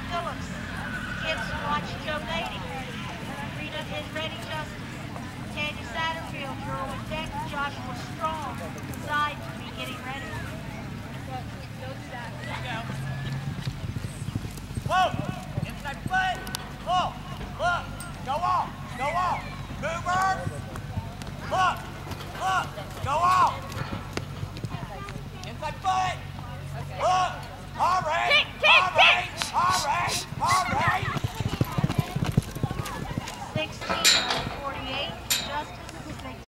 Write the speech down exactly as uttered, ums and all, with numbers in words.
Phillips. Kids watch Joe Lady. Rita is Ready Justice. Tanya Satterfield, Gerwin Beck, Joshua Strong. Side to be getting ready.